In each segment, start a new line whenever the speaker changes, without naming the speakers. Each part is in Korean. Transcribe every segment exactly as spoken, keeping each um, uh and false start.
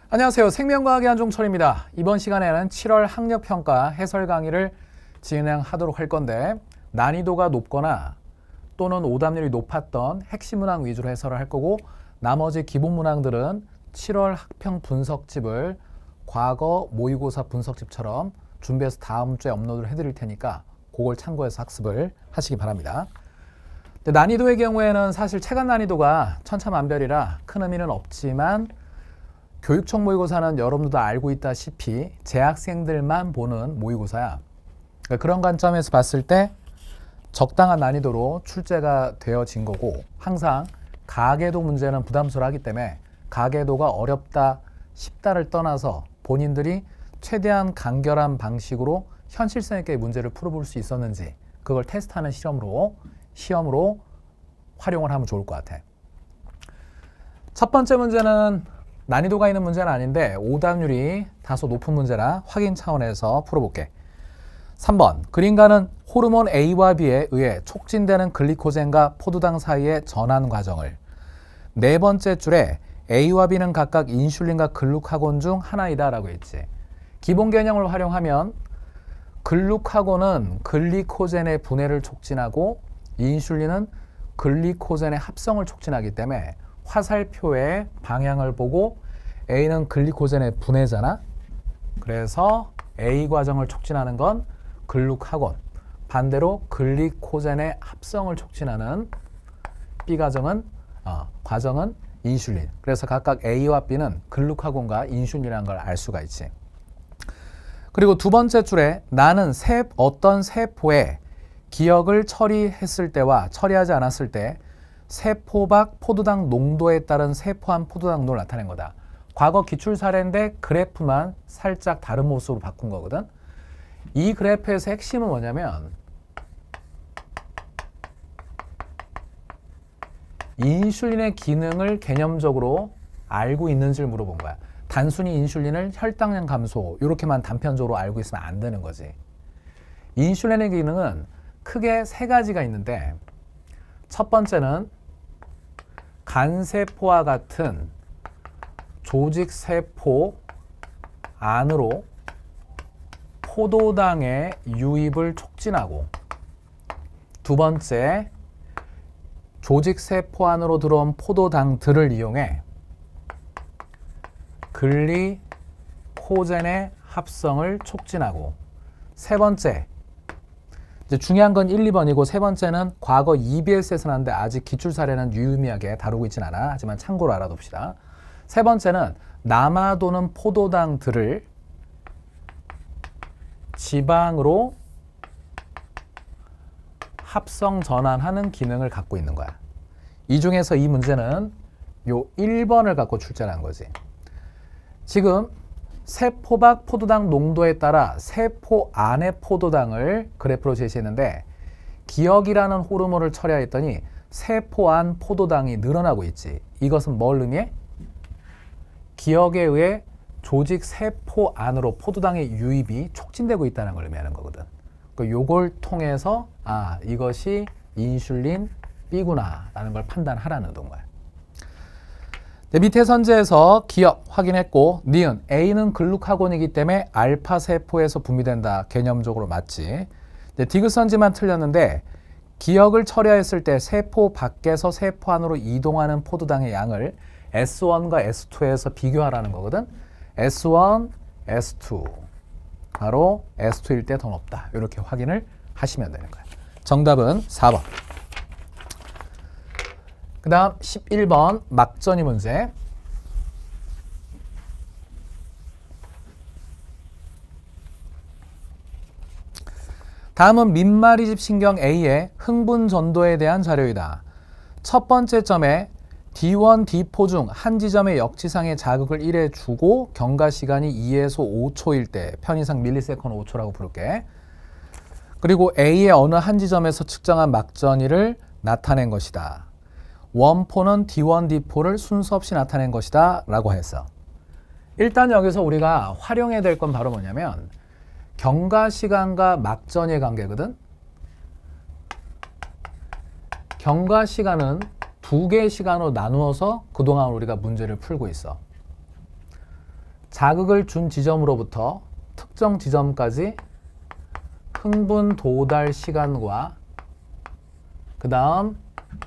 안녕하세요. 생명과학의 한종철입니다. 이번 시간에는 칠월 학력평가 해설 강의를 진행하도록 할 건데, 난이도가 높거나 또는 오답률이 높았던 핵심 문항 위주로 해설을 할 거고, 나머지 기본 문항들은 칠월 학평 분석집을 과거 모의고사 분석집처럼 준비해서 다음 주에 업로드를 해드릴 테니까 그걸 참고해서 학습을 하시기 바랍니다. 근데 난이도의 경우에는 사실 체감 난이도가 천차만별이라 큰 의미는 없지만, 교육청 모의고사는 여러분들도 알고 있다시피 재학생들만 보는 모의고사야. 그러니까 그런 관점에서 봤을 때 적당한 난이도로 출제가 되어진 거고, 항상 가계도 문제는 부담스러워하기 때문에 가계도가 어렵다 쉽다를 떠나서 본인들이 최대한 간결한 방식으로 현실성 있게 문제를 풀어볼 수 있었는지 그걸 테스트하는 시험으로 시험으로 활용을 하면 좋을 것 같아. 첫 번째 문제는 난이도가 있는 문제는 아닌데 오답률이 다소 높은 문제라 확인 차원에서 풀어볼게. 삼 번, 그림가는 호르몬 A와 B에 의해 촉진되는 글리코젠과 포도당 사이의 전환 과정을, 네 번째 줄에 A와 B는 각각 인슐린과 글루카곤 중 하나이다 라고 했지. 기본 개념을 활용하면 글루카곤은 글리코젠의 분해를 촉진하고 인슐린은 글리코젠의 합성을 촉진하기 때문에 화살표의 방향을 보고 A는 글리코젠의 분해잖아. 그래서 A 과정을 촉진하는 건 글루카곤, 반대로 글리코젠의 합성을 촉진하는 B 과정은 어, 과정은 인슐린. 그래서 각각 A와 B는 글루카곤과 인슐린이라는 걸 알 수가 있지. 그리고 두 번째 줄에 나는 세, 어떤 세포에 기억을 처리했을 때와 처리하지 않았을 때 세포 밖 포도당 농도에 따른 세포한 포도당 농도를 나타낸 거다. 과거 기출 사례인데 그래프만 살짝 다른 모습으로 바꾼 거거든. 이 그래프에서 핵심은 뭐냐면 인슐린의 기능을 개념적으로 알고 있는지를 물어본 거야. 단순히 인슐린을 혈당량 감소 이렇게만 단편적으로 알고 있으면 안 되는 거지. 인슐린의 기능은 크게 세 가지가 있는데, 첫 번째는 간세포와 같은 조직세포 안으로 포도당의 유입을 촉진하고, 두 번째, 조직세포 안으로 들어온 포도당들을 이용해 글리코젠의 합성을 촉진하고, 세 번째, 이제 중요한 건 일, 이 번이고 세 번째는 과거 이비에스에서 나왔는데 아직 기출 사례는 유의미하게 다루고 있진 않아. 하지만 참고로 알아둡시다. 세 번째는 남아도는 포도당들을 지방으로 합성 전환하는 기능을 갖고 있는 거야. 이 중에서 이 문제는 요 일 번을 갖고 출제를 한 거지. 지금 세포 밖 포도당 농도에 따라 세포 안의 포도당을 그래프로 제시했는데, 기억이라는 호르몬을 처리했더니 세포 안 포도당이 늘어나고 있지. 이것은 뭘 의미해? 기억에 의해 조직 세포 안으로 포도당의 유입이 촉진되고 있다는 걸 의미하는 거거든. 그러니까 요걸 통해서 아, 이것이 인슐린 B구나 라는 걸 판단하라는 거야. 네, 밑에 선제에서 기억 확인했고, 니은 A는 글루카곤이기 때문에 알파 세포에서 분비된다. 개념적으로 맞지. 네, 디귿 선지만 틀렸는데 기억을 처리했을 때 세포 밖에서 세포 안으로 이동하는 포도당의 양을 에스 원과 에스 투에서 비교하라는 거거든. 에스 원, 에스 투 바로 에스 투일 때 더 높다. 이렇게 확인을 하시면 되는 거야. 정답은 사 번. 그 다음 십일 번 막전이 문제. 다음은 민마리집 신경 A의 흥분 전도에 대한 자료이다. 첫 번째 점에 디 원, 디 포 중 한 지점의 역지상의 자극을 일 회 주고 경과 시간이 이에서 오 초일 때, 편의상 밀리세컨드 오 초라고 부를게. 그리고 A의 어느 한 지점에서 측정한 막전이를 나타낸 것이다. 원포는 디 원, 디 포를 순서 없이 나타낸 것이다 라고 했어. 일단 여기서 우리가 활용해야 될 건 바로 뭐냐면 경과 시간과 막전의 관계거든. 경과 시간은 두 개의 시간으로 나누어서 그동안 우리가 문제를 풀고 있어. 자극을 준 지점으로부터 특정 지점까지 흥분 도달 시간과 그 다음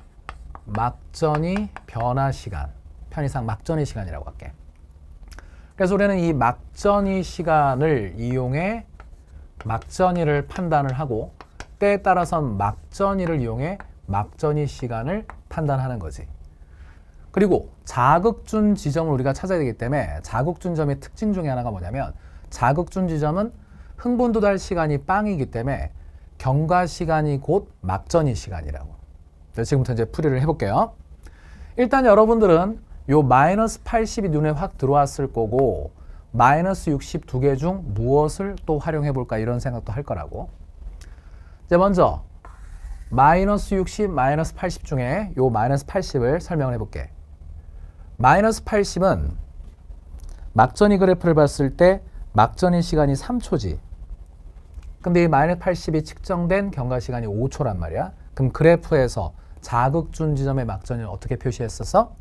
막전이 변화 시간, 편의상 막전이 시간이라고 할게. 그래서 우리는 이 막전이 시간을 이용해 막전이를 판단을 하고 때에 따라서는 막전이를 이용해 막전이 시간을 판단하는 거지. 그리고 자극준 지점을 우리가 찾아야 되기 때문에 자극준 점의 특징 중에 하나가 뭐냐면 자극준 지점은 흥분 도달 시간이 빵이기 때문에 경과 시간이 곧 막전이 시간이라고. 지금부터 이제 풀이를 해볼게요. 일단 여러분들은 요 마이너스 팔십이 눈에 확 들어왔을 거고 마이너스 육십 두 개 중 무엇을 또 활용해 볼까 이런 생각도 할 거라고. 이제 먼저 마이너스 육십, 마이너스 팔십 중에 요 마이너스 팔십을 설명을 해볼게. 마이너스 팔십은 막전이 그래프를 봤을 때 막전이 시간이 삼 초지. 근데 이 마이너스 팔십이 측정된 경과 시간이 오 초란 말이야. 그럼 그래프에서 자극준 지점의 막전을 어떻게 표시했었어?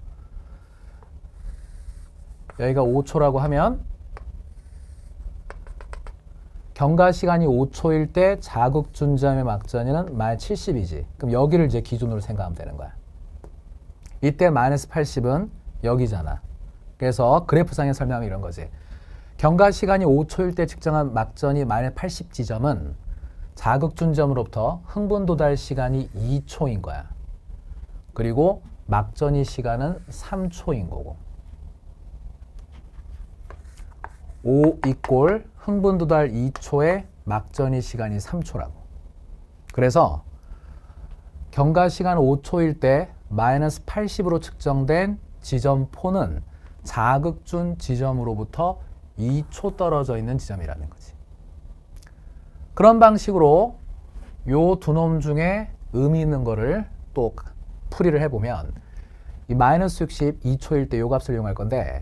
여기가 오 초라고 하면 경과 시간이 오 초일 때 자극준 지점의 막전이는 마이너스 칠십이지. 그럼 여기를 이제 기준으로 생각하면 되는 거야. 이때 마이너스 팔십은 여기잖아. 그래서 그래프상에 설명하면 이런 거지. 경과 시간이 오 초일 때 측정한 막전이 마이너스 팔십 지점은 자극준 지점으로부터 흥분 도달 시간이 이 초인 거야. 그리고 막전이 시간은 삼 초인 거고. 오 이꼴 흥분 도달 이 초에 막전이 시간이 삼 초라고. 그래서 경과 시간 오 초일 때 마이너스 팔십으로 측정된 지점포는 자극준 지점으로부터 이 초 떨어져 있는 지점이라는 거지. 그런 방식으로 요 두 놈 중에 의미 있는 거를 또 풀이를 해보면 이 마이너스 육십 이 초일 때 요 값을 이용할 건데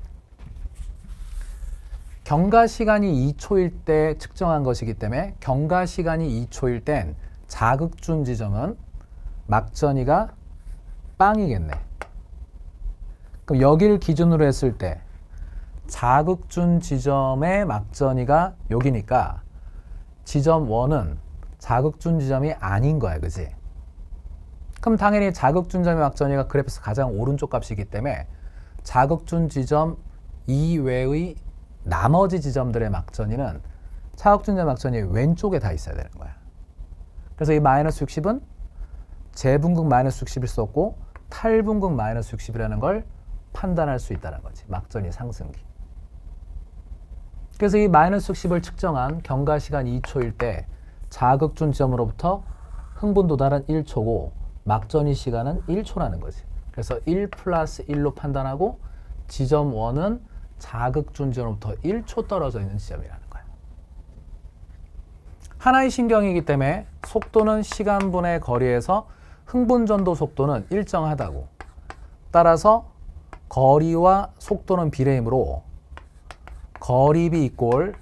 경과 시간이 이 초일 때 측정한 것이기 때문에 경과 시간이 이 초일 땐 자극준 지점은 막전이가 빵이겠네. 그럼 여기를 기준으로 했을 때 자극준 지점의 막전이가 여기니까 지점 일은 자극준 지점이 아닌 거야. 그지? 그럼 당연히 자극준 지점의 막전이가 그래프에서 가장 오른쪽 값이기 때문에 자극준 지점 이외의 나머지 지점들의 막전이는 자극준 지점 막전이 왼쪽에 다 있어야 되는 거야. 그래서 이 마이너스 육십은 재분극 마이너스 육십일 수 없고 탈분극 마이너스 육십이라는 걸 판단할 수 있다는 거지. 막전이 상승기. 그래서 이 마이너스 육십을 측정한 경과 시간 이 초일 때 자극준 지점으로부터 흥분 도달은 일 초고 막전이 시간은 일 초라는 거지. 그래서 일 플러스 일로 판단하고 지점 일은 자극준 지점으로부터 일 초 떨어져 있는 지점이라는 거야. 하나의 신경이기 때문에 속도는 시간분의 거리에서 흥분 전도 속도는 일정하다고. 따라서 거리와 속도는 비례이므로 거리비 이꼴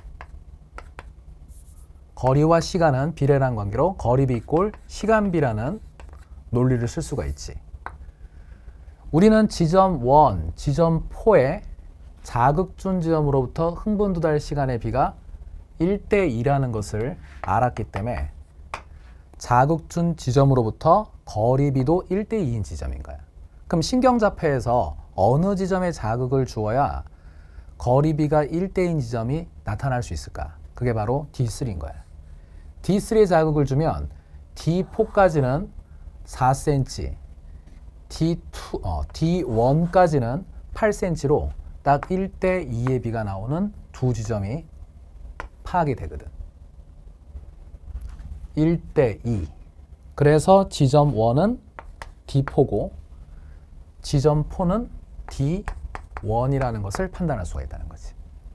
거리와 시간은 비례라는 관계로 거리비 이꼴 시간비라는 논리를 쓸 수가 있지. 우리는 지점 일, 지점 사에 자극준 지점으로부터 흥분 도달 시간의 비가 일 대 이라는 것을 알았기 때문에 자극준 지점으로부터 거리비도 일 대 이인 지점인 거야. 그럼 신경자폐에서 어느 지점에 자극을 주어야 거리비가 일 대인 지점이 나타날 수 있을까? 그게 바로 디 쓰리인 거야. 디 쓰리에 자극을 주면 디 사까지는 사 센티미터, 디 투, 어, 디 일까지는 팔 센티미터로 딱 일 대 이의 비가 나오는 두 지점이 파악이 되거든. 일 대 이. 그래서 지점 일은 디 사고 지점 사는 디 일이라는 것을 판단할 수가 있다는 거지.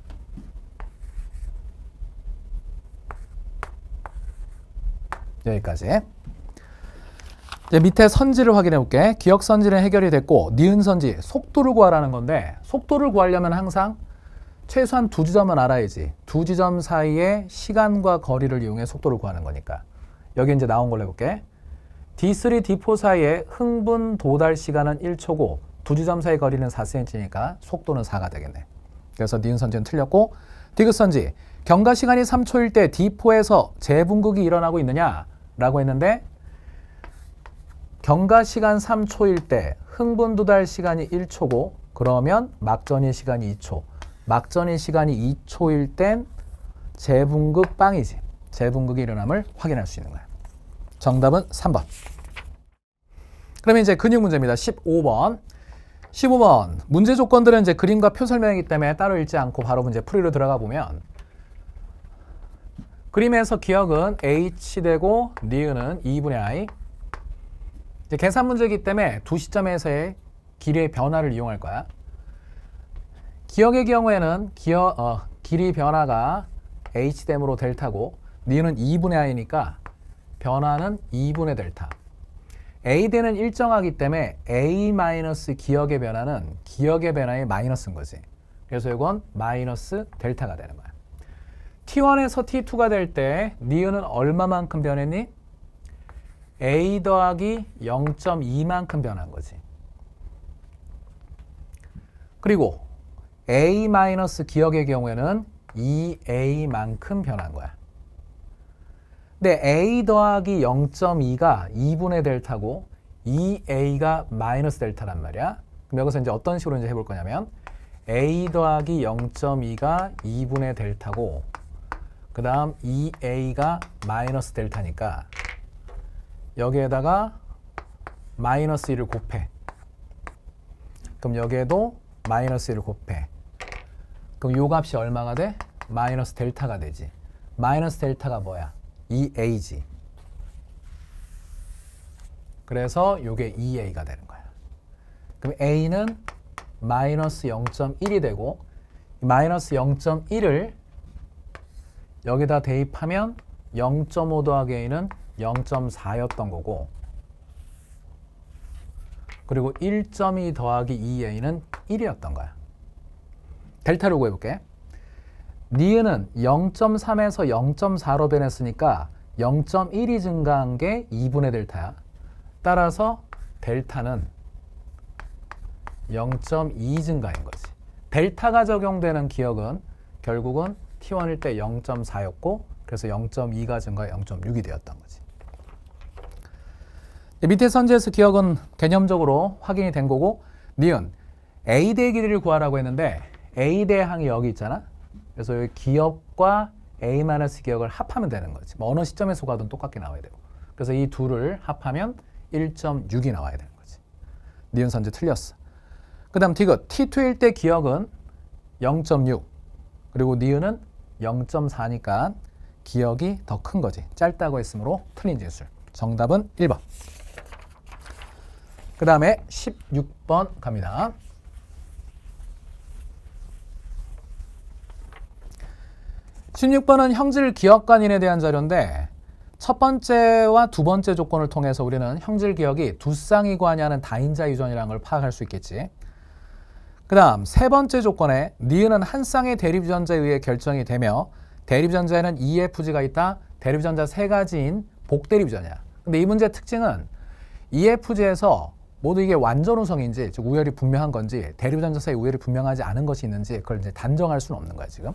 여기까지. 이제 밑에 선지를 확인해 볼게. 기억 선지는 해결이 됐고 니은 선지, 속도를 구하라는 건데 속도를 구하려면 항상 최소한 두 지점은 알아야지. 두 지점 사이의 시간과 거리를 이용해 속도를 구하는 거니까. 여기 이제 나온 걸로 해볼게. 디 쓰리, 디 사 사이의 흥분 도달 시간은 일 초고 두 지점 사이 거리는 사 센티미터니까 속도는 사가 되겠네. 그래서 니은 선지는 틀렸고, 디귿 선지. 경과 시간이 삼 초일 때 디 포에서 재분극이 일어나고 있느냐라고 했는데 경과 시간 삼 초일 때 흥분 도달 시간이 일 초고 그러면 막전이 시간이 이 초. 막전이 시간이 이 초일 땐 재분극 빵이지. 재분극이 일어남을 확인할 수 있는 거야. 정답은 삼 번. 그러면 이제 근육 문제입니다. 십오 번. 십오 번. 문제 조건들은 이제 그림과 표 설명이기 때문에 따로 읽지 않고 바로 문제 풀이로 들어가 보면 그림에서 기억은 h 되고 니은은 이분의 i. 이제 계산 문제이기 때문에 두 시점에서의 길이의 변화를 이용할 거야. 기억의 경우에는 기어, 어, 길이 변화가 h댐으로 델타고 니은은 이분의 i니까 변화는 이분의 델타. a대는 일정하기 때문에 a 마이너스 기억의 변화는 기억의 변화의 마이너스인 거지. 그래서 이건 마이너스 델타가 되는 거야. 티 원에서 티 투가 될 때 니은은 얼마만큼 변했니? a 더하기 영 점 이만큼 변한 거지. 그리고 a 마이너스 기억의 경우에는 이 에이만큼 변한 거야. 근데 a 더하기 영 점 이가 이분의 델타고 이 에이가 마이너스 델타란 말이야. 그럼 여기서 이제 어떤 식으로 이제 해볼 거냐면 a 더하기 영 점 이가 이분의 델타고 그 다음 이 에이가 마이너스 델타니까 여기에다가 마이너스 일을 곱해. 그럼 여기에도 마이너스 일을 곱해. 그럼 요 값이 얼마가 돼? 마이너스 델타가 되지. 마이너스 델타가 뭐야? 이 에이지. 그래서 요게 이 에이가 되는 거야. 그럼 a는 마이너스 영 점 일이 되고 마이너스 영 점 일을 여기다 대입하면 영 점 오 더하기 a는 영 점 사였던 거고 그리고 일 점 이 더하기 이 에이는 일이었던 거야. 델타를 구해볼게. 니은은 영 점 삼에서 영 점 사로 변했으니까 영 점 일이 증가한 게 이분의 델타야. 따라서 델타는 영 점 이 증가인 거지. 델타가 적용되는 기억은 결국은 티 원일 때 영 점 사였고 그래서 영 점 이가 증가 영 점 육이 되었던 거지. 밑에 선지에서 기억은 개념적으로 확인이 된 거고 니은 a대의 길이를 구하라고 했는데 a대의 항이 여기 있잖아. 그래서 여기 기억과 a- 기억을 합하면 되는 거지. 뭐 어느 시점에서 가든 똑같게 나와야 되고. 그래서 이 둘을 합하면 일 점 육이 나와야 되는 거지. 니은 선지 틀렸어. 그 다음 디귿 티 투일 때 기억은 영 점 육 그리고 니은은 영 점 사니까 기억이 더 큰 거지. 짧다고 했으므로 틀린 진술. 정답은 일 번. 그 다음에 십육 번 갑니다. 십육 번은 형질 기억관인에 대한 자료인데 첫 번째와 두 번째 조건을 통해서 우리는 형질 기억이 두 쌍이 관여하는 다인자 유전이라는 걸 파악할 수 있겠지. 그 다음 세 번째 조건에 니은은 한 쌍의 대립유전자에 의해 결정이 되며 대립유전자에는 이에프지가 있다. 대립유전자 세 가지인 복대립유전이야. 근데 이 문제의 특징은 이에프지에서 모두 이게 완전 우성인지 즉 우열이 분명한 건지 대립유전자 사이 우열이 분명하지 않은 것이 있는지 그걸 이제 단정할 수는 없는 거야 지금.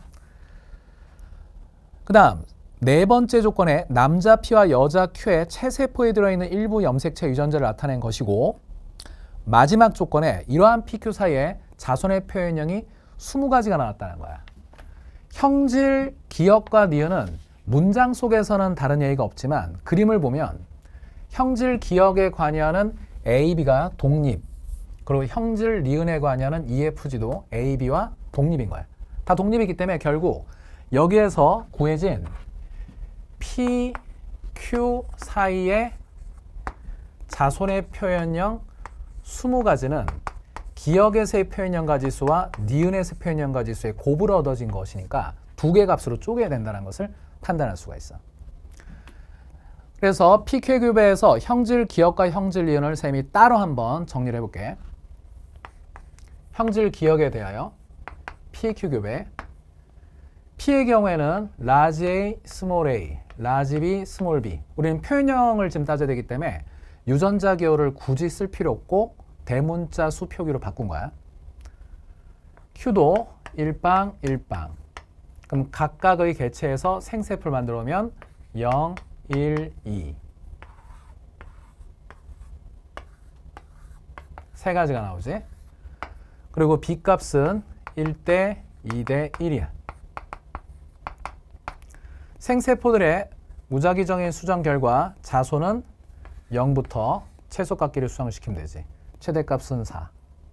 그 다음 네 번째 조건에 남자 P와 여자 Q의 체세포에 들어있는 일부 염색체 유전자를 나타낸 것이고 마지막 조건에 이러한 피큐 사이에 자손의 표현형이 스무 가지가 나왔다는 거야. 형질, 기억과 니은은 문장 속에서는 다른 얘기가 없지만 그림을 보면 형질, 기억에 관여하는 A, B가 독립 그리고 형질, 니은에 관여하는 이에프지도 A, B와 독립인 거야. 다 독립이기 때문에 결국 여기에서 구해진 P, Q 사이의 자손의 표현형 스무 가지는 기억에서의 표현형 가지수와 니은에서의 표현형 가지수의 곱으로 얻어진 것이니까 두 개 값으로 쪼개야 된다는 것을 판단할 수가 있어. 그래서 피큐 교배에서 형질 기억과 형질 니은을 쌤이 따로 한번 정리를 해볼게. 형질 기억에 대하여 피큐 교배 P의 경우에는 large A, small a, large B, small b. 우리는 표현형을 지금 따져야 되기 때문에 유전자 기호를 굳이 쓸 필요 없고 대문자 수 표기로 바꾼 거야. Q도 일 방, 일 방. 그럼 각각의 개체에서 생세포를 만들어 오면 영, 일, 이. 세 가지가 나오지. 그리고 B값은 일 대 이 대 일이야. 생세포들의 무작위적인 수정 결과 자손은 영부터 최소값끼리 수정을 시키면 되지. 최대값은 사.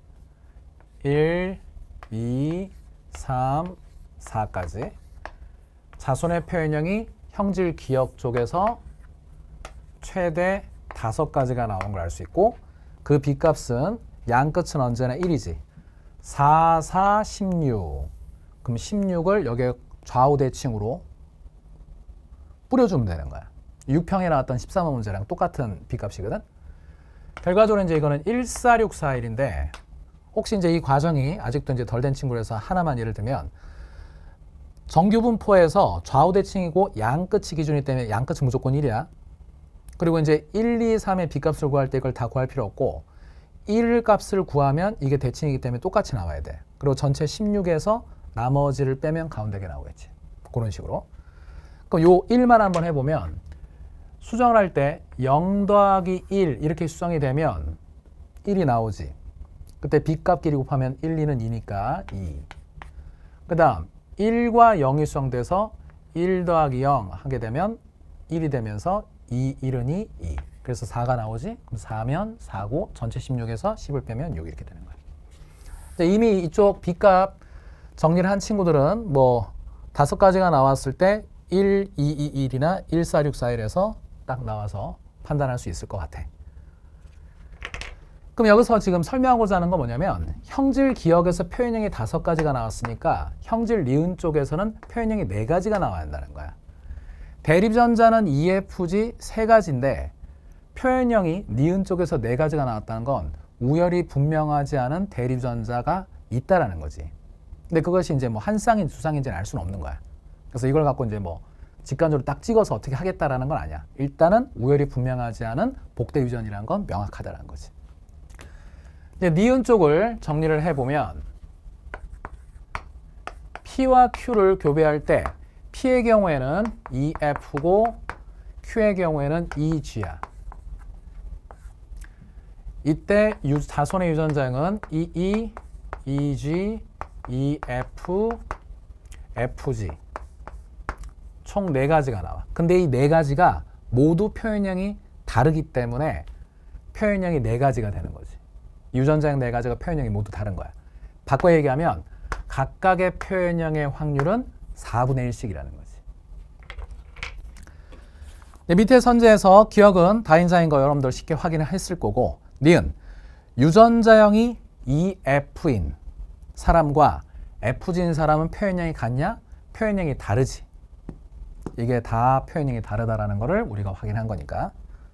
일, 이, 삼, 사까지. 자손의 표현형이 형질 기억 쪽에서 최대 다섯 가지가 나온 걸 알 수 있고, 그 B값은 양끝은 언제나 일이지. 사, 사, 십육. 그럼 십육을 여기에 좌우 대칭으로 뿌려주면 되는 거야. 육 평에 나왔던 십삼 번 문제랑 똑같은 B값이거든. 결과적으로 이제 이거는 일사육사일인데, 혹시 이제 이 과정이 아직도 이제 덜 된 친구라서 하나만 예를 들면, 정규분포에서 좌우 대칭이고 양끝이 기준이기 때문에 양끝은 무조건 일이야. 그리고 이제 일, 이, 삼의 B값을 구할 때 이걸 다 구할 필요 없고, 일 값을 구하면 이게 대칭이기 때문에 똑같이 나와야 돼. 그리고 전체 십육에서 나머지를 빼면 가운데게 나오겠지. 그런 식으로. 그럼 요 일만 한번 해보면, 수정을 할 때 영 더하기 일 이렇게 수정이 되면 일이 나오지. 그때 B값끼리 곱하면 일, 이는 이니까 이. 그 다음 일과 영이 수정돼서 일 더하기 영 하게 되면 일이 되면서 이, 일은 이, 이. 그래서 사가 나오지. 그럼 사면 사고 전체 십육에서 십을 빼면 육 이렇게 되는 거야. 이미 이쪽 B값 정리를 한 친구들은 뭐 다섯 가지가 나왔을 때 일, 이, 이, 일이나 일, 사, 육, 사, 일에서 딱 나와서 판단할 수 있을 것 같아. 그럼 여기서 지금 설명하고자 하는 건 뭐냐면, 형질 기억에서 표현형이 다섯 가지가 나왔으니까 형질 니은 쪽에서는 표현형이 네 가지가 나와야 한다는 거야. 대립전자는 이 에프 지 세 가지인데 표현형이 니은 쪽에서 네 가지가 나왔다는 건 우열이 분명하지 않은 대립전자가 있다라는 거지. 근데 그것이 이제 뭐 한 쌍인 두 쌍인지는 알 수는 없는 거야. 그래서 이걸 갖고 이제 뭐 직관적으로 딱 찍어서 어떻게 하겠다라는 건 아니야. 일단은 우열이 분명하지 않은 복대 유전이라는 건 명확하다는 거지. 이제 니은 쪽을 정리를 해보면, P와 Q를 교배할 때 P의 경우에는 이 에프고 Q의 경우에는 이 지야. 이때 유, 자손의 유전자형은 이 이, 이 지, 이 에프, 에프 지. 총 네 가지가 나와. 근데 이 네 가지가 모두 표현형이 다르기 때문에 표현형이 네 가지가 되는 거지. 유전자형 네 가지가 표현형이 모두 다른 거야. 바꿔 얘기하면 각각의 표현형의 확률은 사분의 일씩이라는 거지. 네, 밑에 선제에서 기억은 다인자인 거 여러분들 쉽게 확인을 했을 거고, 니은 유전자형이 이 에프인 사람과 에프지인 사람은 표현형이 같냐? 표현형이 다르지. 이게 다 표현형이 다르다라는 거를 우리가 확인한 거니까.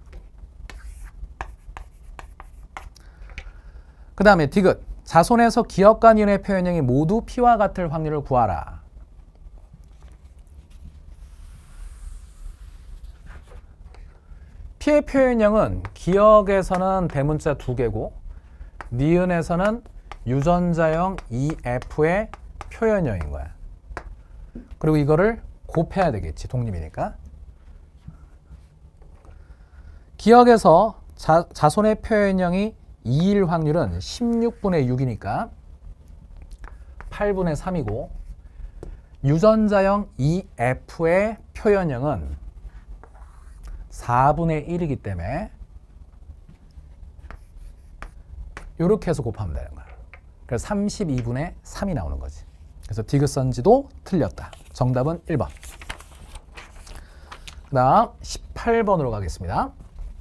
그 다음에 디귿. 자손에서 기억과 니은의 표현형이 모두 P와 같을 확률을 구하라. P의 표현형은 기억에서는 대문자 두 개고, 니은에서는 유전자형 이 에프의 표현형인 거야. 그리고 이거를 곱해야 되겠지. 독립이니까. 기억에서 자, 자손의 표현형이 이일 확률은 십육분의 육이니까 팔분의 삼이고, 유전자형 이 에프의 표현형은 사분의 일이기 때문에 이렇게 해서 곱하면 되는 거야. 그래서 삼십이분의 삼이 나오는 거지. 그래서 디귿선지도 틀렸다. 정답은 일 번. 그 다음 십팔 번으로 가겠습니다.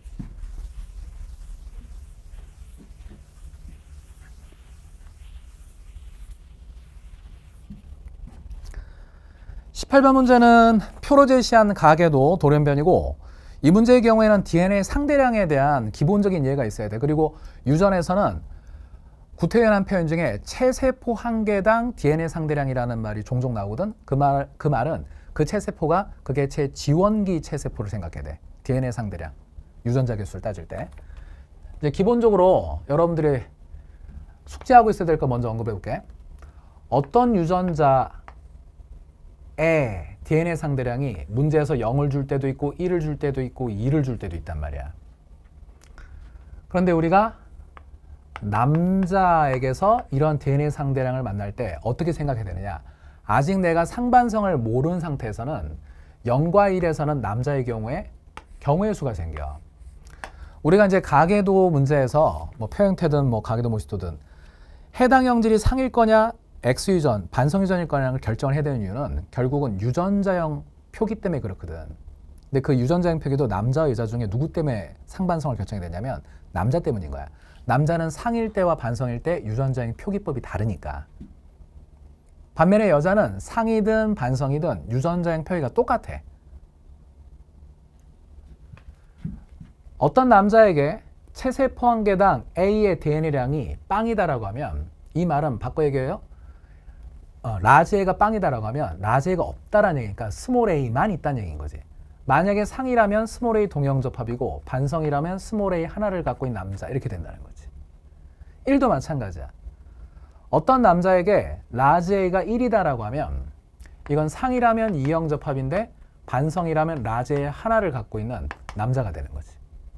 십팔 번 문제는 표로 제시한 가계도 돌연변이고, 이 문제의 경우에는 디엔에이 상대량에 대한 기본적인 이해가 있어야 돼. 그리고 유전에서는 구태연한 표현 중에 체세포 한 개당 디엔에이 상대량이라는 말이 종종 나오거든. 그 말, 그 말은 그 체세포가 그 개체의 지원기 체세포를 생각해야 돼. 디엔에이 상대량, 유전자 개수를 따질 때. 이제 기본적으로 여러분들이 숙지하고 있어야 될 거 먼저 언급해 볼게. 어떤 유전자의 디엔에이 상대량이 문제에서 영을 줄 때도 있고 일을 줄 때도 있고 이를 줄 때도 있단 말이야. 그런데 우리가 남자에게서 이런 디엔에이 상대량을 만날 때 어떻게 생각해야 되느냐? 아직 내가 상반성을 모르는 상태에서는 영과 일에서는 남자의 경우에 경우의 수가 생겨. 우리가 이제 가계도 문제에서 뭐 표형태든 뭐 가계도 모시도든 해당 형질이 상일 거냐 X 유전, 반성 유전일 거냐를 결정을 해야 되는 이유는 결국은 유전자형 표기 때문에 그렇거든. 근데 그 유전자형 표기도 남자와 여자 중에 누구 때문에 상반성을 결정이 되냐면 남자 때문인 거야. 남자는 상일 때와 반성일 때 유전자형 표기법이 다르니까. 반면에 여자는 상이든 반성이든 유전자형 표기가 똑같아. 어떤 남자에게 체세포 한 개당 A의 디엔에이량이 빵이다라고 하면 이 말은 바꿔 얘기해요. 어, 라지 A가 빵이다라고 하면 라지 A가 없다라는 얘기니까 스몰 A만 있다는 얘기인 거지. 만약에 상이라면 스몰 A 동형접합이고 반성이라면 스몰 A 하나를 갖고 있는 남자 이렇게 된다는 거지. 일도 마찬가지야. 어떤 남자에게 라지 A가 일이다라고 하면 이건 상이라면 이형접합인데 반성이라면 라지 A 하나를 갖고 있는 남자가 되는 거지.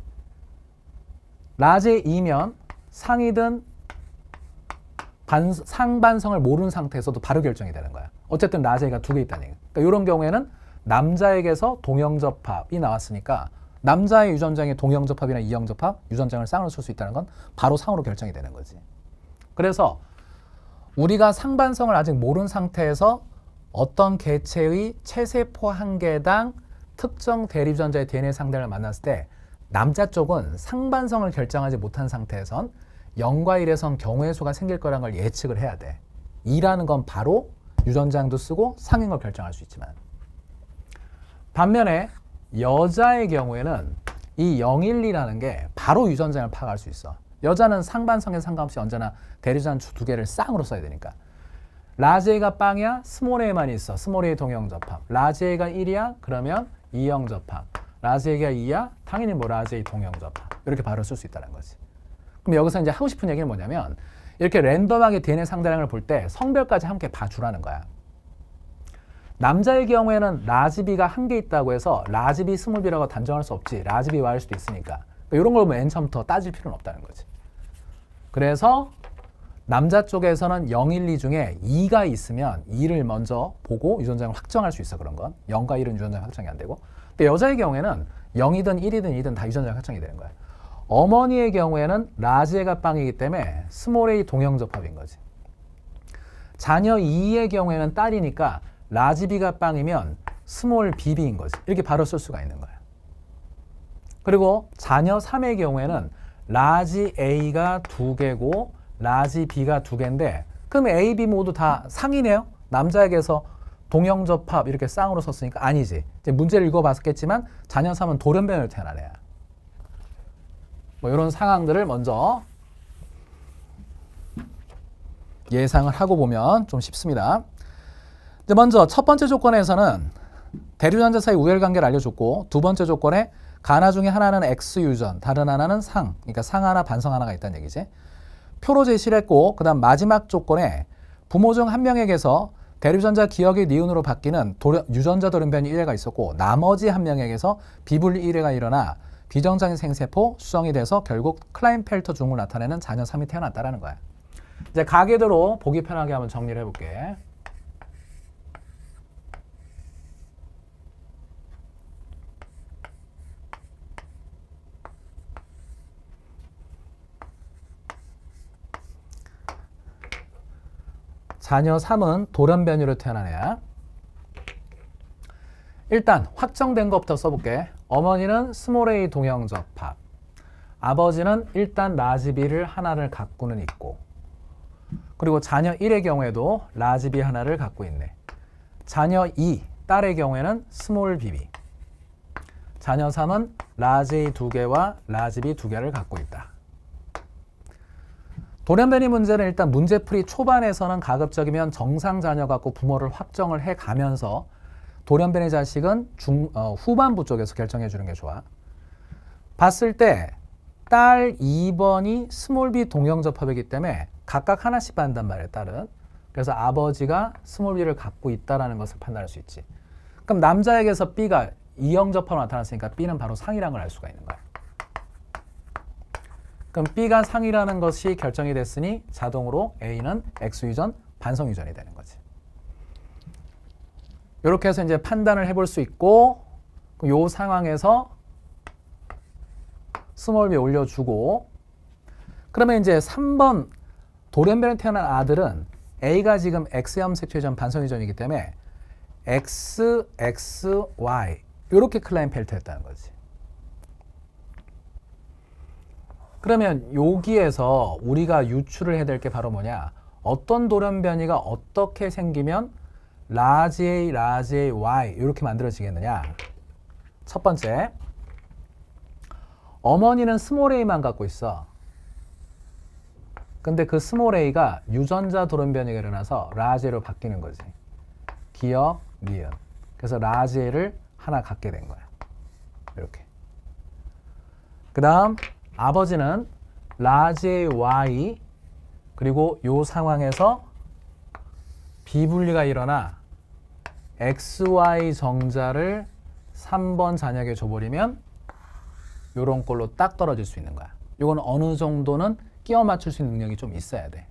라지 이면 상이든 반, 상반성을 모르는 상태에서도 바로 결정이 되는 거야. 어쨌든 라지 A가 두 개 있다는 얘기야. 그러니까 이런 경우에는 남자에게서 동형접합이 나왔으니까 남자의 유전장의 동형접합이나 이형접합, 유전장을 쌍으로 쓸 수 있다는 건 바로 상으로 결정이 되는 거지. 그래서 우리가 상반성을 아직 모르는 상태에서 어떤 개체의 체세포 한 개당 특정 대리유전자의 디엔에이 상대를 만났을 때 남자 쪽은 상반성을 결정하지 못한 상태에선 영과 일에선 경우의 수가 생길 거라는 걸 예측을 해야 돼. 이라는 건 바로 유전장도 쓰고 상인 걸 결정할 수 있지만 반면에 여자의 경우에는 이 영일이라는 게 바로 유전장을 파악할 수 있어. 여자는 상반성에 상관없이 언제나 대리유전자 두 개를 쌍으로 써야 되니까. 라지 A가 빵이야? 스몰 A만 있어. 스몰 A 동형접합. 라지 A가 일이야? 그러면 이형접합. 라지 A가 이야? 당연히 뭐 라지 A 동형접합. 이렇게 바로 쓸 수 있다는 거지. 그럼 여기서 이제 하고 싶은 얘기는 뭐냐면 이렇게 랜덤하게 디엔에이 상대량을 볼 때 성별까지 함께 봐주라는 거야. 남자의 경우에는 라지 B가 한 개 있다고 해서 라지 B 스몰 B라고 단정할 수 없지. 라지 B Y일 수도 있으니까. 그러니까 이런 걸 맨 처음부터 따질 필요는 없다는 거지. 그래서 남자 쪽에서는 영, 일, 이 중에 이가 있으면 이를 먼저 보고 유전장을 확정할 수 있어. 그런 건 영과 일은 유전장 확정이 안 되고. 근데 여자의 경우에는 영이든 일이든 이든 다 유전장 확정이 되는 거야. 어머니의 경우에는 라지 A가 빵이기 때문에 스몰 A 동형접합인 거지. 자녀 이의 경우에는 딸이니까 라지 B가 빵이면 스몰 비비인 거지. 이렇게 바로 쓸 수가 있는 거야. 그리고 자녀 삼의 경우에는 라지 A가 두 개고 라지 B가 두 개인데 그럼 A, B 모두 다 상이네요. 남자에게서 동형접합 이렇게 쌍으로 썼으니까 아니지. 이제 문제를 읽어봤겠지만 자녀 삼은 돌연변이로 태어난 애야. 뭐 이런 상황들을 먼저 예상을 하고 보면 좀 쉽습니다. 이제 먼저 첫 번째 조건에서는 대리유전자 사이 우열관계를 알려줬고 두 번째 조건에 가나 중에 하나는 X 유전, 다른 하나는 상, 그러니까 상 하나, 반성 하나가 있다는 얘기지. 표로 제시를 했고 그 다음 마지막 조건에 부모 중 한 명에게서 대리유전자 기억이 니은으로 바뀌는 도려, 유전자 돌연변이 일 회가 있었고 나머지 한 명에게서 비분리 일 회가 일어나 비정상인 생세포 수정이 돼서 결국 클라인펠터 증후를 나타내는 자녀 삼이 태어났다라는 거야. 이제 가계도로 보기 편하게 한번 정리를 해볼게. 자녀 삼은 돌연변이로 태어난 애야. 일단 확정된 것부터 써볼게. 어머니는 스몰 A 동형접합. 아버지는 일단 라지 B를 하나를 갖고는 있고 그리고 자녀 일의 경우에도 라지 B 하나를 갖고 있네. 자녀 이, 딸의 경우에는 스몰 비비. 자녀 삼은 라지 A 두 개와 라지 B 두 개를 갖고 있다. 돌연변이 문제는 일단 문제풀이 초반에서는 가급적이면 정상 자녀 갖고 부모를 확정을 해가면서 돌연변이 자식은 중, 어, 후반부 쪽에서 결정해 주는 게 좋아. 봤을 때 딸 이 번이 스몰 B 동형접합이기 때문에 각각 하나씩 받는단 말이에요. 딸은. 그래서 아버지가 스몰 b를 갖고 있다는 것을 판단할 수 있지. 그럼 남자에게서 B가 이영접합으로 나타났으니까 B는 바로 상이라는 걸 알 수가 있는 거야. 그럼 B가 상이라는 것이 결정이 됐으니 자동으로 A는 X 유전, 반성 유전이 되는 거지. 이렇게 해서 이제 판단을 해볼 수 있고, 이 상황에서 스몰 b 올려주고, 그러면 이제 삼 번 돌연변에 태어난 아들은 A가 지금 X 염색체 유전, 반성 유전이기 때문에 X, X, Y 이렇게 클라인펠트했다는 거지. 그러면 여기에서 우리가 유추를 해야 될 게 바로 뭐냐? 어떤 돌연변이가 어떻게 생기면 라지 A, 라지 A, Y 이렇게 만들어지겠느냐? 첫 번째, 어머니는 스몰 a만 갖고 있어. 근데 그 스몰 a가 유전자 돌연변이가 일어나서 라지 A로 바뀌는 거지. 기억, 니은. 그래서 라지 A를 하나 갖게 된 거야. 이렇게. 그 다음 아버지는 라지 A, Y 그리고 이 상황에서 비분리가 일어나 엑스 와이 정자를 삼 번 자녀에게 줘버리면 요런 꼴로 딱 떨어질 수 있는 거야. 요건 어느 정도는 끼워 맞출 수 있는 능력이 좀 있어야 돼.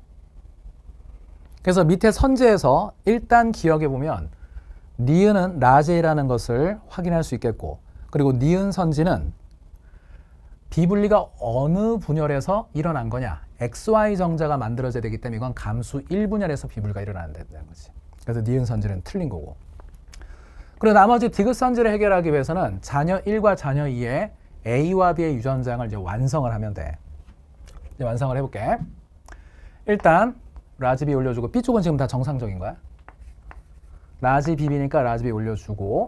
그래서 밑에 선지에서 일단 기억해 보면 니은은 라제라는 것을 확인할 수 있겠고, 그리고 니은 선지는 비분리가 어느 분열에서 일어난 거냐, 엑스 와이 정자가 만들어져야 되기 때문에 이건 감수 일 분열에서 비분리가 일어난다는 거지. 그래서 니은 선지는 틀린 거고. 그리고 나머지 디귿 선지를 해결하기 위해서는 자녀 일과 자녀 이의 A와 B의 유전자를 이제 완성을 하면 돼. 이제 완성을 해볼게. 일단 라지 B 올려주고, B 쪽은 지금 다 정상적인 거야. 라지 B니까 라지 B 올려주고,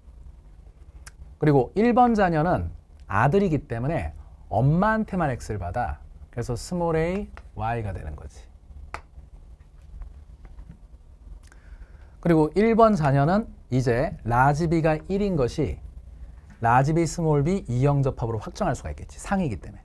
그리고 일 번 자녀는 아들이기 때문에 엄마한테만 X를 받아. 그래서 스몰 a, Y가 되는 거지. 그리고 일 번 자녀는 이제 라지 B가 일인 것이 라지 B, 스몰 b 이영접합으로 확정할 수가 있겠지. 상이기 때문에.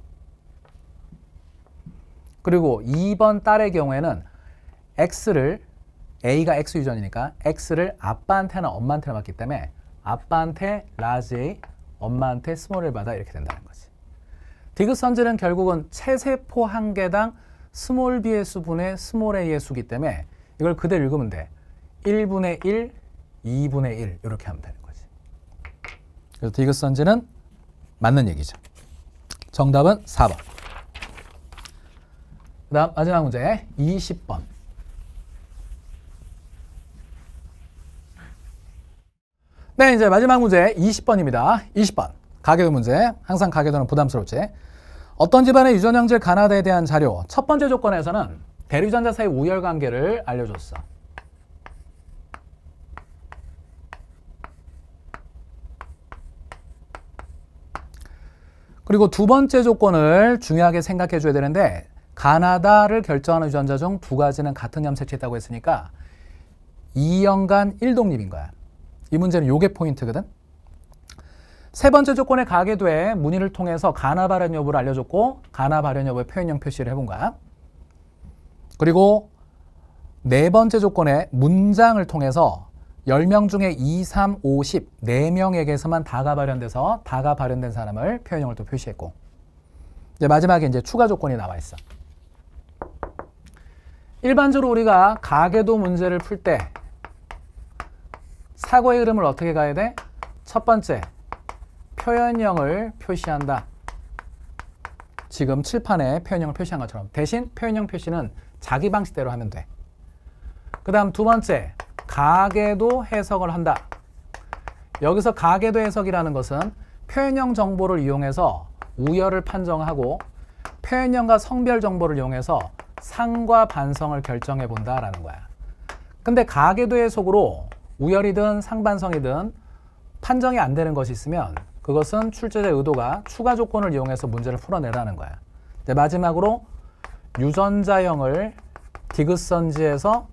그리고 이 번 딸의 경우에는 X를, A가 X 유전이니까 X를 아빠한테나 엄마한테나 받기 때문에 아빠한테 라지 A, 엄마한테 스몰 을 받아 이렇게 된다는 거지. 디귿 선지는 결국은 체세포 한 개당 스몰 b의 수분의 스몰 a의 수기 때문에 이걸 그대로 읽으면 돼. 일분의 일, 이분의 일 이렇게 하면 되는 거지. 그래서 디귿 선지는 맞는 얘기죠. 정답은 사 번. 그 다음 마지막 문제 이십 번. 네, 이제 마지막 문제 이십 번입니다. 이십 번. 가계도 문제. 항상 가계도는 부담스럽지. 어떤 집안의 유전 형질 가나다에 대한 자료. 첫 번째 조건에서는 대류전자 사이 우열 관계를 알려줬어. 그리고 두 번째 조건을 중요하게 생각해 줘야 되는데, 가나다를 결정하는 유전자 중 두 가지는 같은 염색체에 있다고 했으니까 이 연간 일 독립인 거야. 이 문제는 요게 포인트거든. 세 번째 조건의 가계도에 문의를 통해서 가나 발현 여부를 알려줬고, 가나 발현 여부의 표현형 표시를 해본 거야. 그리고 네 번째 조건의 문장을 통해서 열 명 중에 이, 삼, 오, 십 네 명에게서만 다가 발현돼서 다가 발현된 사람을 표현형을 또 표시했고, 이제 마지막에 이제 추가 조건이 나와 있어. 일반적으로 우리가 가계도 문제를 풀 때 사고의 흐름을 어떻게 가야 돼? 첫 번째, 표현형을 표시한다. 지금 칠판에 표현형을 표시한 것처럼. 대신 표현형 표시는 자기 방식대로 하면 돼. 그 다음 두 번째, 가계도 해석을 한다. 여기서 가계도 해석이라는 것은 표현형 정보를 이용해서 우열을 판정하고 표현형과 성별 정보를 이용해서 상과 반성을 결정해 본다라는 거야. 근데 가계도 해석으로 우열이든 상반성이든 판정이 안 되는 것이 있으면 그것은 출제자의 의도가 추가 조건을 이용해서 문제를 풀어내라는 거야. 이제 마지막으로 유전자형을 디귿 선지에서,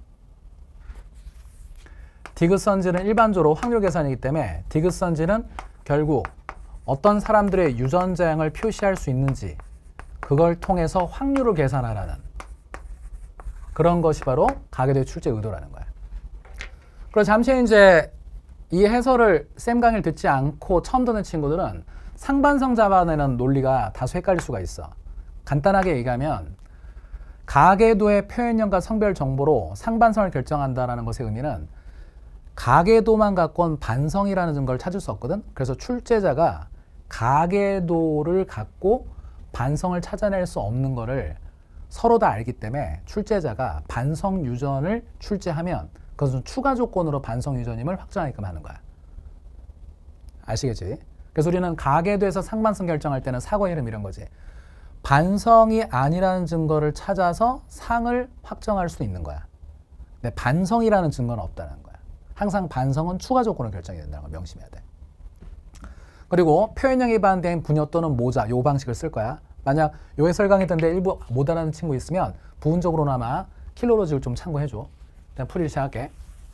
디귿 선지는 일반적으로 확률 계산이기 때문에 디귿 선지는 결국 어떤 사람들의 유전자형을 표시할 수 있는지 그걸 통해서 확률을 계산하라는 그런 것이 바로 가계도의 출제 의도라는 거야. 그리고 잠시 이제 이 해설을 쌤 강의를 듣지 않고 처음 듣는 친구들은 상반성 잡아내는 논리가 다소 헷갈릴 수가 있어. 간단하게 얘기하면 가계도의 표현형과 성별 정보로 상반성을 결정한다는 것의 의미는 가계도만 갖고 온 반성이라는 증거를 찾을 수 없거든. 그래서 출제자가 가계도를 갖고 반성을 찾아낼 수 없는 거를 서로 다 알기 때문에 출제자가 반성 유전을 출제하면 그것은 추가 조건으로 반성 유전임을 확정하게끔 하는 거야. 아시겠지? 그래서 우리는 가계도에서 상반성 결정할 때는 사고의 흐름 이런 거지. 반성이 아니라는 증거를 찾아서 상을 확정할 수 있는 거야. 근데 반성이라는 증거는 없다는 거야. 항상 반성은 추가 조건을 결정해야 된다는 걸 명심해야 돼. 그리고 표현형에 반대인 분여 또는 모자 요 방식을 쓸 거야. 만약 요 해설 강의 듣는데 일부 못 알아듣는 친구 있으면 부분적으로나마 킬로로직을 좀 참고해줘. 일단 풀이를 시작할게.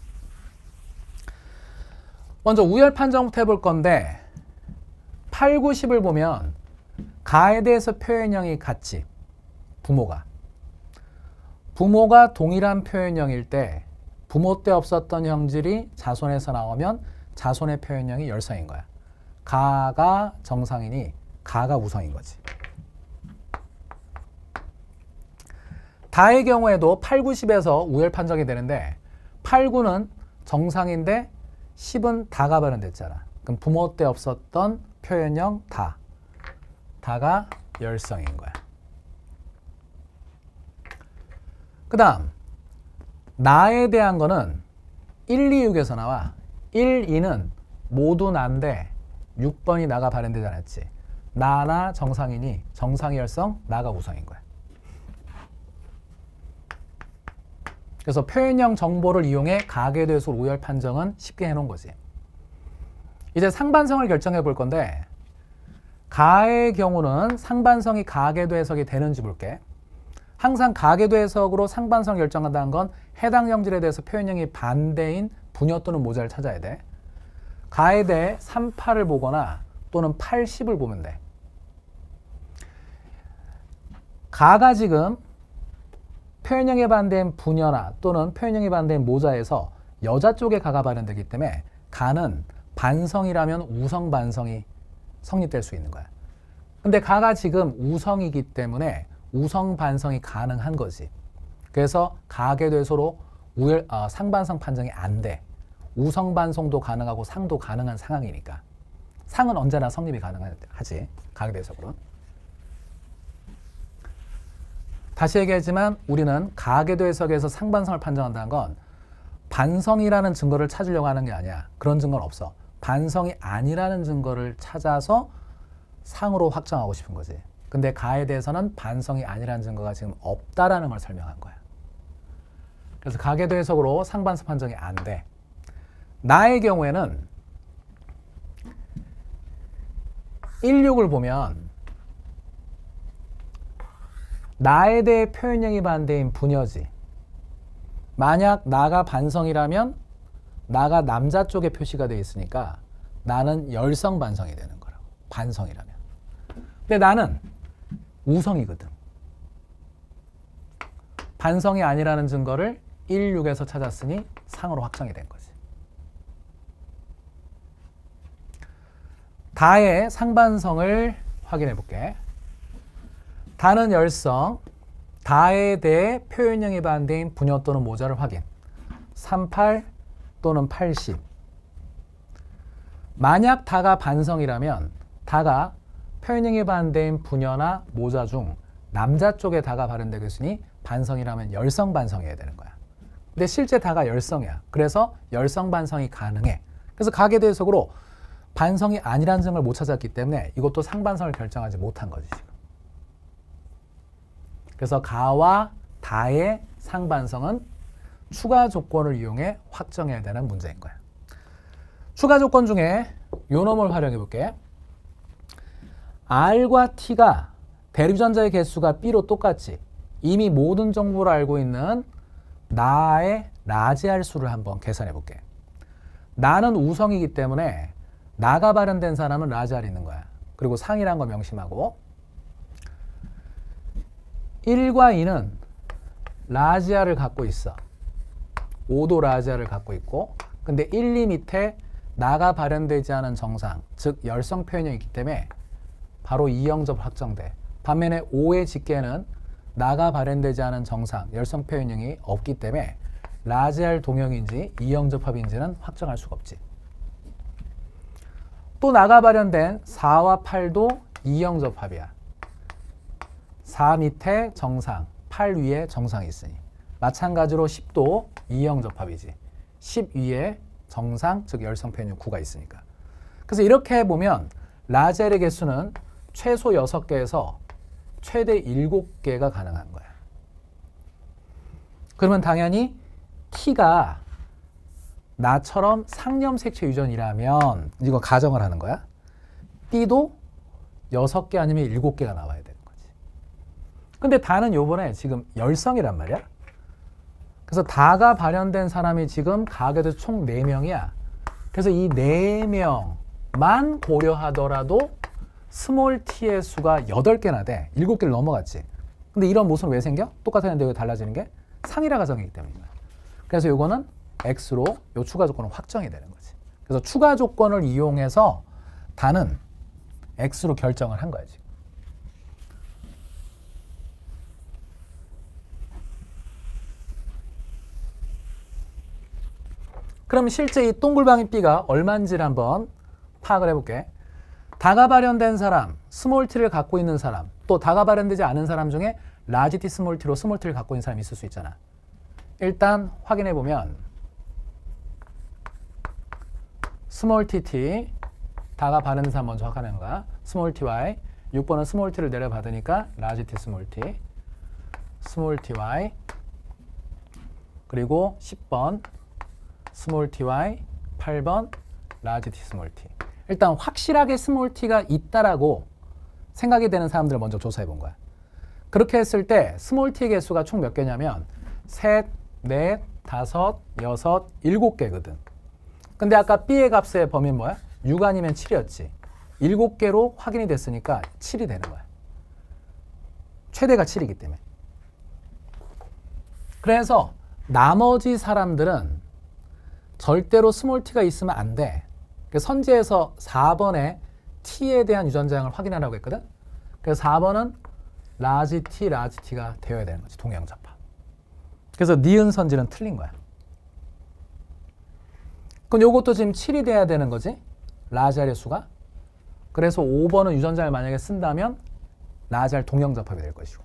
먼저 우열 판정부터 해볼 건데 팔, 구, 십을 보면 가에 대해서 표현형이 같이 부모가 부모가 동일한 표현형일 때 부모 때 없었던 형질이 자손에서 나오면 자손의 표현형이 열성인 거야. 가가 정상이니 가가 우성인 거지. 다의 경우에도 팔, 구, 십에서 우열 판정이 되는데 팔, 구는 정상인데 십은 다가 발현됐잖아. 그럼 부모 때 없었던 표현형 다. 다가 열성인 거야. 그 다음 나에 대한 거는 일, 이, 육에서 나와. 일, 이는 모두 난데 육 번이 나가 발현되지 않았지. 나나 정상이니 정상이 열성, 나가 우성인 거야. 그래서 표현형 정보를 이용해 가계도에서 우열 판정은 쉽게 해놓은 거지. 이제 상반성을 결정해 볼 건데 가의 경우는 상반성이 가계도 해석이 되는지 볼게. 항상 가계도 해석으로 상반성을 결정한다는 건 해당 형질에 대해서 표현형이 반대인 분여 또는 모자를 찾아야 돼. 가에 대해 삼, 팔을 보거나 또는 팔, 십을 보면 돼. 가가 지금 표현형에 반대인 분여나 또는 표현형에 반대인 모자에서 여자 쪽에 가가 발현되기 때문에 가는 반성이라면 우성 반성이 성립될 수 있는 거야. 근데 가가 지금 우성이기 때문에 우성 반성이 가능한 거지. 그래서 가계도에서로 우열, 어, 상반성 판정이 안 돼. 우성 반성도 가능하고 상도 가능한 상황이니까. 상은 언제나 성립이 가능하지. 가계도에서는. 다시 얘기하지만 우리는 가계도 해석에서 상반성을 판정한다는 건 반성이라는 증거를 찾으려고 하는 게 아니야. 그런 증거는 없어. 반성이 아니라는 증거를 찾아서 상으로 확정하고 싶은 거지. 근데 가에 대해서는 반성이 아니라는 증거가 지금 없다라는 걸 설명한 거야. 그래서 가계도 해석으로 상반성 판정이 안 돼. 나의 경우에는 일, 육을 보면 나에 대해 표현형이 반대인 분여지. 만약 나가 반성이라면 나가 남자 쪽에 표시가 되어 있으니까 나는 열성 반성이 되는 거라고. 반성이라면. 근데 나는 우성이거든. 반성이 아니라는 증거를 일, 육에서 찾았으니 상으로 확정이 된 거지. 다의 상반성을 확인해 볼게. 다는 열성, 다에 대해 표현형이 반대인 분여 또는 모자를 확인. 삼, 팔 또는 팔, 십. 만약 다가 반성이라면 다가 표현형이 반대인 분여나 모자 중 남자 쪽에 다가 발현되겠으니 반성이라면 열성 반성해야 되는 거야. 근데 실제 다가 열성이야. 그래서 열성 반성이 가능해. 그래서 가계도 해석으로 반성이 아니라는 증거를 못 찾았기 때문에 이것도 상반성을 결정하지 못한 거지 지금. 그래서 가와 다의 상반성은 추가 조건을 이용해 확정해야 되는 문제인 거야. 추가 조건 중에 요 놈을 활용해 볼게. R과 T가 대류전자의 개수가 B로 똑같지. 이미 모든 정보를 알고 있는 나의 라지 R 수를 한번 계산해 볼게. 나는 우성이기 때문에 나가 발현된 사람은 라지 R이 있는 거야. 그리고 상이라는 거 명심하고 일과 이는 라지아를 갖고 있어. 오도 라지아를 갖고 있고, 근데 일, 이 밑에 나가 발현되지 않은 정상, 즉 열성 표현형이 있기 때문에 바로 이영접 확정돼. 반면에 오의 직계는 나가 발현되지 않은 정상, 열성 표현형이 없기 때문에 라지알 동형인지 이영접합인지는 확정할 수가 없지. 또 나가 발현된 사와 팔도 이영접합이야. 사 밑에 정상, 팔 위에 정상이 있으니. 마찬가지로 십도 이영접합이지. 십 위에 정상, 즉 열성 표현형 구가 있으니까. 그래서 이렇게 보면 라지알의 개수는 최소 여섯 개에서 최대 일곱 개가 가능한 거야. 그러면 당연히 T가 나처럼 상념색체 유전이라면 이거 가정을 하는 거야. B도 여섯 개 아니면 일곱 개가 나와야 되는 거지. 근데 다는 요번에 지금 열성이란 말이야. 그래서 다가 발현된 사람이 지금 가게도 총 네 명이야. 그래서 이 네 명만 고려하더라도 스몰 t의 수가 여덟 개나 돼. 일곱 개를 넘어갔지. 근데 이런 모습은 왜 생겨? 똑같았는데 왜 달라지는 게? 상이라 가정이기 때문이야. 그래서 이거는 X로 요 추가 조건은 확정이 되는 거지. 그래서 추가 조건을 이용해서 다는 X로 결정을 한 거야, 지금. 그럼 실제 이 동글방이 B가 얼마인지를 한번 파악을 해볼게. 다가 발현된 사람, 스몰 t를 갖고 있는 사람, 또 다가 발현되지 않은 사람 중에 라지 t, 스몰 t로 스몰 t를 갖고 있는 사람이 있을 수 있잖아. 일단 확인해 보면 스몰 tt, 다가 발현된 사람 먼저 확인하는 거야. 스몰 ty, 육 번은 스몰 t를 내려받으니까 라지 t, 스몰 t, 스몰 ty, 그리고 십 번 스몰 ty, 팔 번 라지 t, 스몰 t. 일단 확실하게 스몰 t가 있다라고 생각이 되는 사람들을 먼저 조사해 본 거야. 그렇게 했을 때 스몰 t의 개수가 총 몇 개냐면 셋, 넷, 다섯, 여섯, 일곱 개거든. 근데 아까 B의 값의 범위는 뭐야? 육 아니면 칠이었지. 일곱 개로 확인이 됐으니까 칠이 되는 거야. 최대가 칠이기 때문에. 그래서 나머지 사람들은 절대로 스몰 t가 있으면 안 돼. 선지에서 사 번에 t에 대한 유전자형을 확인하라고 했거든. 그래서 사 번은 라지 t, 라지 t가 되어야 되는 거지. 동형접합. 그래서 니은 선지는 틀린 거야. 그럼 요것도 지금 칠이 돼야 되는 거지. 라지알의 수가. 그래서 오 번은 유전자를 만약에 쓴다면 라지알 동형접합이 될 것이고.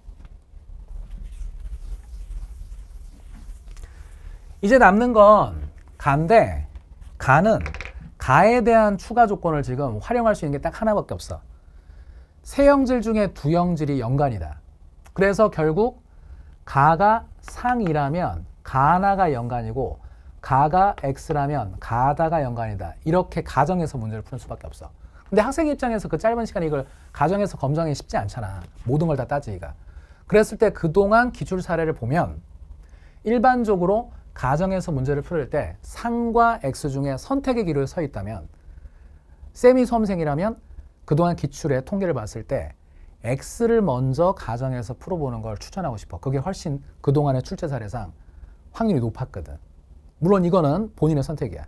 이제 남는 건 가인데, 가는 가에 대한 추가 조건을 지금 활용할 수 있는 게 딱 하나밖에 없어. 세 형질 중에 두 형질이 연간이다. 그래서 결국 가가 상이라면 가나가 연간이고 가가 X라면 가다가 연간이다. 이렇게 가정해서 문제를 푸는 수밖에 없어. 근데 학생 입장에서 그 짧은 시간에 이걸 가정해서 검증하기 쉽지 않잖아. 모든 걸 다 따지기가. 그랬을 때 그동안 기출 사례를 보면 일반적으로 가정에서 문제를 풀을 때 상과 X 중에 선택의 기로에 서 있다면, 쌤이 수험생이라면 그동안 기출의 통계를 봤을 때 X를 먼저 가정에서 풀어보는 걸 추천하고 싶어. 그게 훨씬 그동안의 출제 사례상 확률이 높았거든. 물론 이거는 본인의 선택이야.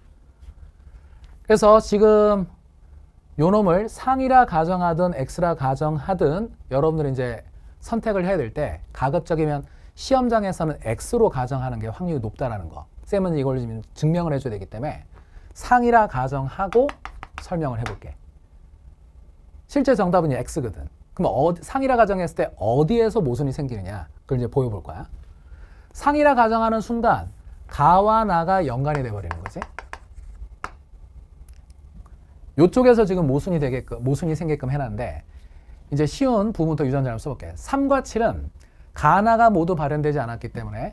그래서 지금 요 놈을 상이라 가정하든 X라 가정하든 여러분들이 이제 선택을 해야 될 때 가급적이면 시험장에서는 X로 가정하는 게 확률이 높다라는 거. 쌤은 이걸 지금 증명을 해줘야 되기 때문에 상이라 가정하고 설명을 해볼게. 실제 정답은 X거든. 그럼 어디, 상이라 가정했을 때 어디에서 모순이 생기느냐? 그걸 이제 보여볼 거야. 상이라 가정하는 순간 가와 나가 연관이 돼버리는 거지. 이쪽에서 지금 모순이 되게끔, 모순이 생게끔 해놨는데, 이제 쉬운 부분부터 유전자를 써볼게. 삼과 칠은 가나가 모두 발현되지 않았기 때문에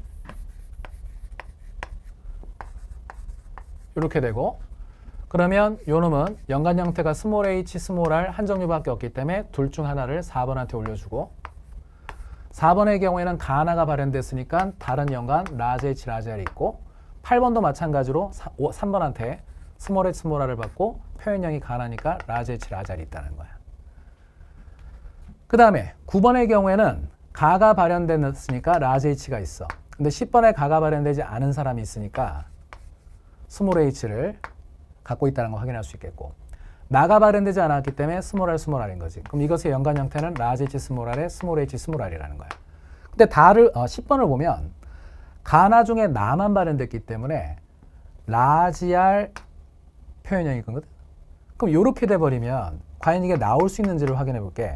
이렇게 되고, 그러면 요 놈은 연관 형태가 스몰 h, 스몰 r 한 종류밖에 없기 때문에 둘 중 하나를 사 번한테 올려주고, 사 번의 경우에는 가나가 발현됐으니까 다른 연관 라지 h, 라지 r이 있고, 팔 번도 마찬가지로 삼 번한테 스몰 h, 스몰 r을 받고 표현형이 가나니까 라지 h, 라지 r이 있다는 거야. 그 다음에 구 번의 경우에는 가가 발현됐으니까 라지 H가 있어. 근데 십 번에 가가 발현되지 않은 사람이 있으니까 스몰 h를 갖고 있다는 걸 확인할 수 있겠고, 나가 발현되지 않았기 때문에 스몰 r, 스몰 r인 거지. 그럼 이것의 연관 형태는 라지 H 스몰 r에 스몰 h 스몰 r이라는 거야. 근데 다를 어, 십 번을 보면 가나 중에 나만 발현됐기 때문에 라지 R 표현형이 있거든. 그럼 이렇게 돼버리면 과연 이게 나올 수 있는지를 확인해 볼게.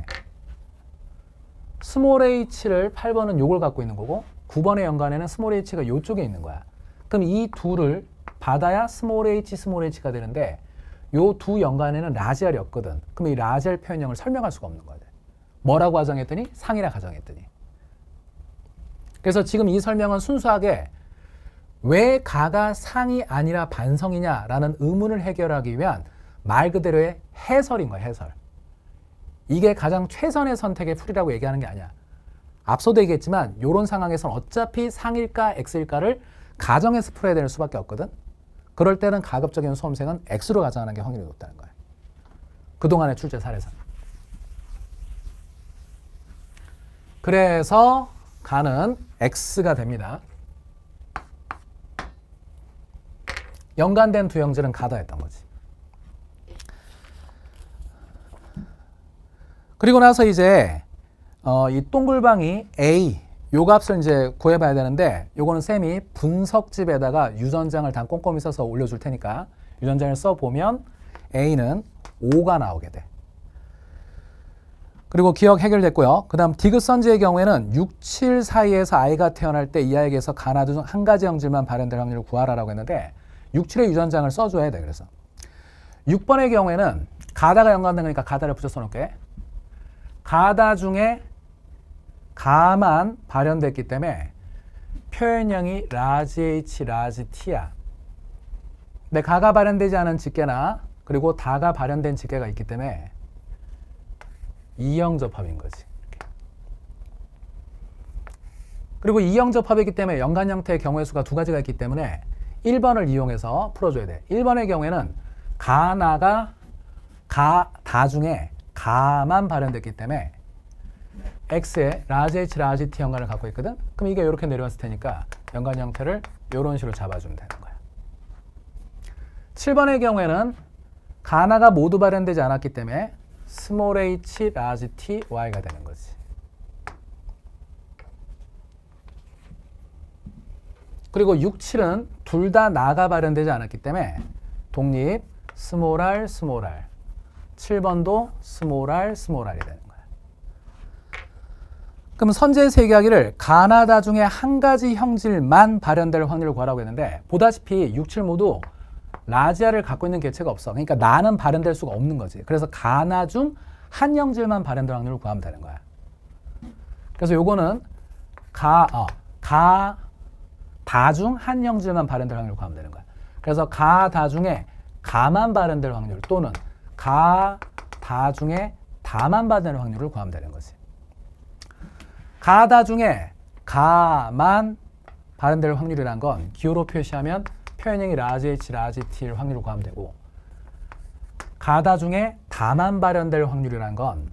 스몰 h를 팔 번은 요걸 갖고 있는 거고 구 번의 연관에는 스몰 h가 이쪽에 있는 거야. 그럼 이 둘을 받아야 스몰 h, 스몰 h가 되는데 요 두 연관에는 라지 R이 없거든. 그럼 이 라지 R 표현형을 설명할 수가 없는 거야. 뭐라고 가정했더니? 상이라 가정했더니. 그래서 지금 이 설명은 순수하게 왜 가가 상이 아니라 반성이냐라는 의문을 해결하기 위한 말 그대로의 해설인 거야. 해설. 이게 가장 최선의 선택의 풀이라고 얘기하는 게 아니야. 앞서도 얘기했지만 이런 상황에서는 어차피 상일까 X일까를 가정해서 풀어야 될 수밖에 없거든. 그럴 때는 가급적인 수험생은 X로 가정하는 게 확률이 높다는 거야. 그동안의 출제 사례상. 그래서 가는 X가 됩니다. 연관된 두 형질은 가다 했던 거지. 그리고 나서 이제 어, 이 동글방이 A 요 값을 이제 구해봐야 되는데, 요거는 쌤이 분석집에다가 유전장을 다 꼼꼼히 써서 올려줄 테니까 유전장을 써보면 A는 오가 나오게 돼. 그리고 기억 해결됐고요. 그 다음 디귿선지의 경우에는 육, 칠 사이에서 아이가 태어날 때 이 아이에게서 가나 중 한 가지 형질만 발현될 확률을 구하라라고 했는데 육, 칠의 유전장을 써줘야 돼. 그래서 육 번의 경우에는 가다가 연관된 거니까 가다를 붙여 써놓을게. 가다 중에 가만 발현됐기 때문에 표현형이 라지 H, 라지 T야. 근데 가가 발현되지 않은 직계나 그리고 다가 발현된 직계가 있기 때문에 이형 접합인 거지. 그리고 이형 접합이기 때문에 연관 형태의 경우의 수가 두 가지가 있기 때문에 일 번을 이용해서 풀어줘야 돼. 일 번의 경우에는 가나가 가, 다 중에 가만 발현됐기 때문에 X에 라지 H, 라지 T 연관을 갖고 있거든. 그럼 이게 이렇게 내려왔을 테니까 연관 형태를 이런 식으로 잡아주면 되는 거야. 칠 번의 경우에는 가나가 모두 발현되지 않았기 때문에 스몰 h, 라지 T, y가 되는 거지. 그리고 육, 칠은 둘 다 나가 발현되지 않았기 때문에 독립 스몰 r, 스몰 r. 칠 번도 스몰 r, 스몰 r이 되는 거야. 그럼 선제에서 얘기하기를 가나다 중에 한 가지 형질만 발현될 확률을 구하라고 했는데, 보다시피 육, 칠 모두 라지 R을 갖고 있는 개체가 없어. 그러니까 나는 발현될 수가 없는 거지. 그래서 가나 중 한 형질만 발현될 확률을 구하면 되는 거야. 그래서 요거는 가, 어, 가, 다 중 한 형질만 발현될 확률을 구하면 되는 거야. 그래서 가, 다 중에 가만 발현될 확률 또는 가, 다 중에 다만 발현될 확률을 구하면 되는 거지. 가다 중에 가만 발현될 확률이란 건 기호로 표시하면 표현형이 라지 H, 라지 T일 확률을 구하면 되고, 가다 중에 다만 발현될 확률이란 건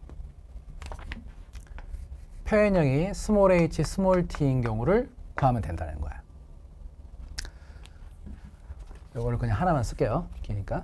표현형이 스몰 h, 스몰 t인 경우를 구하면 된다는 거야. 이거를 그냥 하나만 쓸게요. 기니까.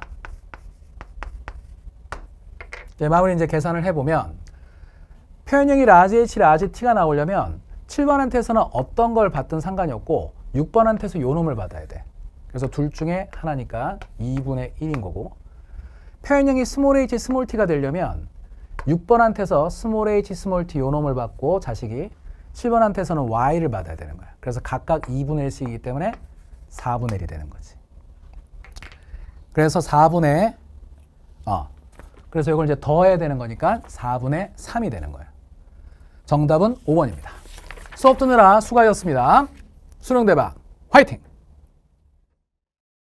네, 마무리 이제 계산을 해보면 표현형이 라지 H, 라지 T가 나오려면 칠 번한테서는 어떤 걸 받든 상관이 없고 육 번한테서 요 놈을 받아야 돼. 그래서 둘 중에 하나니까 이분의 일인 거고, 표현형이 스몰 h, 스몰 t가 되려면 육 번한테서 스몰 h, 스몰 t 요 놈을 받고 자식이 칠 번한테서는 y를 받아야 되는 거야. 그래서 각각 이분의 일씩이기 때문에 사분의 일이 되는 거지. 그래서 사분의 어 그래서 이걸 이제 더해야 되는 거니까 사분의 삼이 되는 거예요. 정답은 오 번입니다. 수업 듣느라 수고하셨습니다. 수능 대박 화이팅!